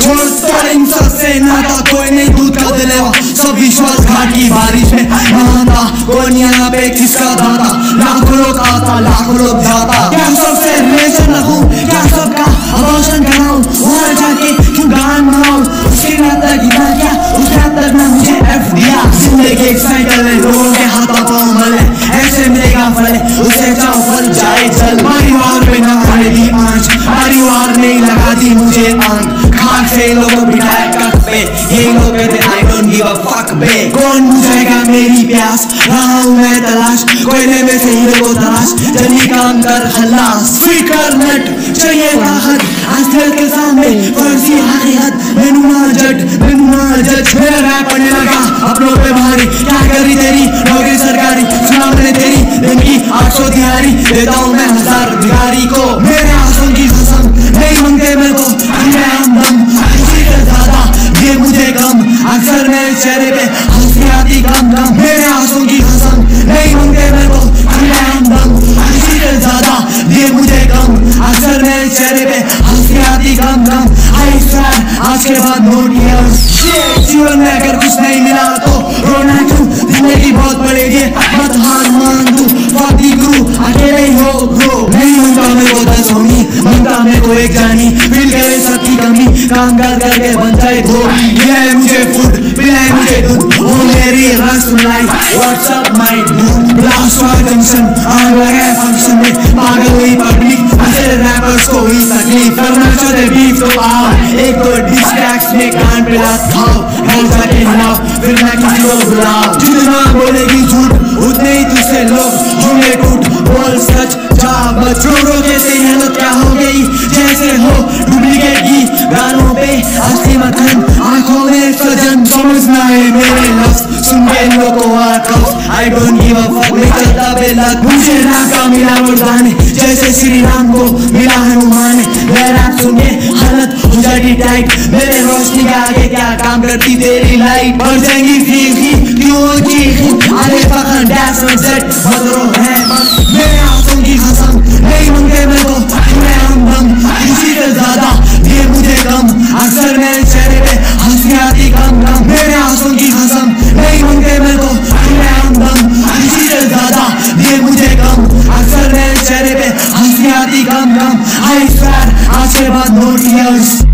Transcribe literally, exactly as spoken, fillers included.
छोड़ तोड़ सबसे नाता, कोई नहीं दूध का दिलेवा, सब विश्वासघात की बारिश में नहाता। कोई यहाँ पे किसका दाता, लाखों लोग आता लाखों लोग जाता। क्या सबसे रिलेशन रखूं, क्या सबका अबॉर्शन कराऊं, वहाँ जाके क्यों गान बनाऊं, उसके नाता गिरा क्या, उसके नाता ना मुझे एफ दिया। जिंदगी एक साइकिल है, लोगों के हाथों पाँव मले, ऐसे मिलेगा फल उसे चाहो फल जाए जल। परिवार पे ना आने दी आँच, परिवार ने लगा दी मुझे आंख, खाक से लोगों बिठाए कख पे, ये लोग कहते I don't give a fuck बे। कौन बुझाएगा मेरी प्यास, रहा हूँ मैं तलाश, कोयले में से हीरो को तलाश, जल्दी काम कर खल्लास। फिकर नट चाहिए राहत, आजकल के सामने फर्जी हकीकत, मैनू ना जट मैनू ना जज। मेरा रैप पढ़ने लगा अपनों पे भारी, क्या करी तेरी नौकरी सरकारी, सुना मैंने तेरी दिन की आठ सौ दिहाड़ी, देता हूँ मैं हजार भिखारी को। मेरे आंसू की कसम नहीं मांगते मेरे को, मैं हमदम किसी से ज्यादा ये मुझे कम, अक्सर मेरे चेहरे पे हंसी आती कम कम। मेरे आंसू की कसम नहीं मांगते मेरे को, मैं हमदम किसी से ज्यादा ये मुझे कम, अक्सर मेरे चेहरे पे हंसी आती कम कम। आई स्वेयर आज के बाद नो टीयर्स, जीवन में अगर कुछ नहीं मिला तो रोना क्यों, जिंदगी बहुत बड़ेगी मत हार मान दू, फादी गुरु अकेले ही हो ग्रो। नहीं मांगता मेरे को दस होनी, मांगता मेरे को एक जानी, फील करे सबकी कमी, काम कर करके बन जाए धो। मिलाए मुझे फूड मिलाए मुझे दूध, वो मेरी रसमलाई व्हाट्सअप माई दूध। ब्लास्ट हुआ जंक्शन आग लगाए फंक्शन में, पागल हुई पब्लिक ऐसे रैपर्स को हुई तकलीफ, करना चाहते बीफ तो आओ एक दो डिस टैक्स में कान पे लात खाओ, घर जाके हिलाओ फिर मैं किसी को बुलाओ। जितना बोलेगी झूठ उतने ही तुझसे लोग झूठे टूट, बोल सच जा बच। रोडों जैसे मेहनत क्या हो गई, जैसे हो डुप्लीकेट की गानों पे असली मक्खन, आंखों में सजन समझना है मेरे लफ्ज, सुन के लोगों को आकर्ष। I don't give a fuck नहीं चलता बेलक, मुझे नाका मिला मुर्दाने, जैसे श्री राम को मिला है उमाने। मैं रैप सुन के हालत हो जाती टाइट, मेरे रोशनी के आगे क्या काम करती तेरी लाइट। बढ़ जाएंगी फीकी क्यों चीखी, अरे फखर डैश में सेट बदरो है बस। मेरे आंसू की कसम नहीं मांगते मेरे को, मैं हमदम किसी से ज्यादा ये मुझे कम, अक्सर मेरे चेहरे पे हंसी आती कम कम। मेरे आंसू की कसम नहीं मांगते मेरे को, मैं हमदम किसी से ज्यादा ये मुझे कम, अक्सर मेरे चेहरे पे हंसी आती कम कम। आई स्वेयर आज के बाद नो टीयर्स।